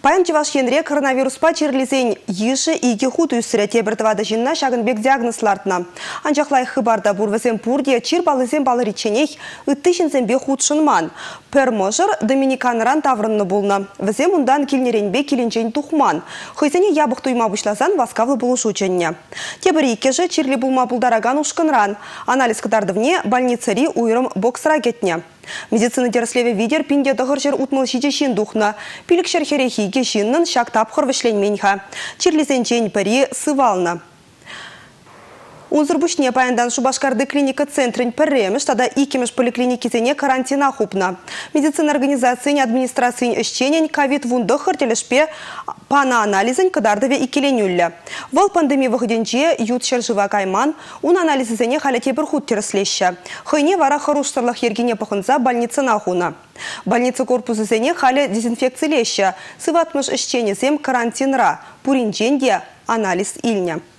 Паян Чевашенре коронавируспа черлизен еші иге худ үсірі тебіртівады жинна шагынбек диагнозлардына. Анжақлай хыбарда бурвазен пурде чирбалызен балы реченех үттішінзенбе худшынман. Перможыр Доминиканыран таврынны болны. Візем мұндан келнеренбе келенчен тухман. Хойзене ябық туйма бұшлазан васкавлы болушу ченне. Тебір екежі чирлі бұлма бұлдараган ушқынран. Анализ кытардывне больницари уйрым боксыра кетне. Медицина дерслеве видер пинде дығыр утмыл шичешін духна. Пилік шерхерехи кешіннің шак тапқыр вішленменха. Чирлизенчен пәрі сывална. Унзырбушне паяндан Шубашкарды клиника центрын пірреміш, тада икемеш поликлиникизене карантина хупна. Медицина организацияне администрацияне ішченен ковид-вунды хыртелешпе пана анализын кадардыве икеленюлі. Вол пандемия вғыденче ют шержыва кайман, он анализізене халяте бір худ терслеща. Хойне вара харуштарлық ергене пахынза больница нахуна. Больница корпусызене халя дезинфекциялеща, сыватмыш ішченезем карантинра, пуринченде анализ ильня.